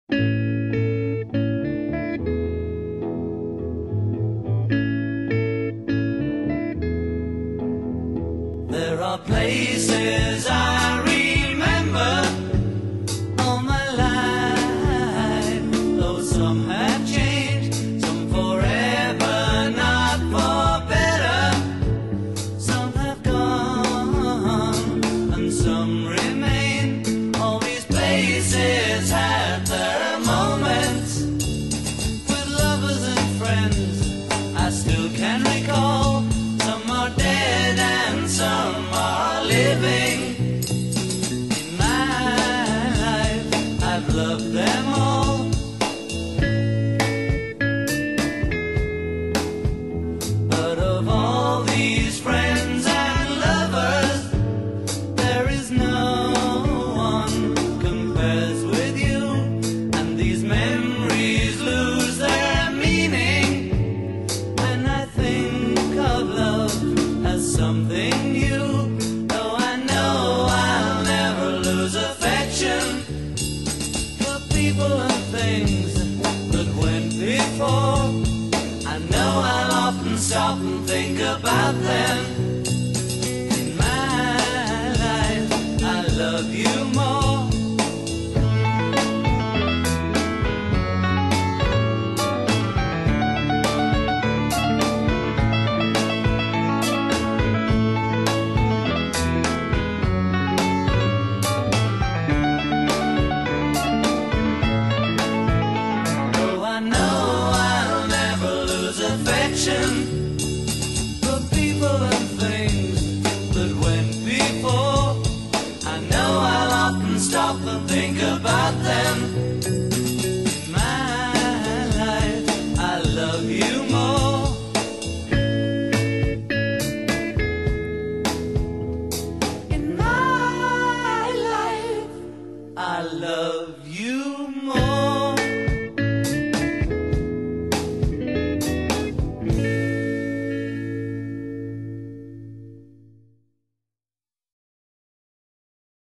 There are places I remember all my life, though some have changed, some forever, not for better. Some have gone and some remain. All these places had their moments with lovers and friends I still can recall. Some are dead and some are living. In my life, I've loved them all. But of all these friends and lovers, there is no one compares with you. And these memories lose their meaning when I think of love as something new. Though I know I'll never lose affection for people and things that went before. I know I'll often stop and think about them. In my life, I love you more. Though I know I'll never lose affection for people and things that went before. I know I'll often stop and think about them. In my life, I love you more. In my life, I love you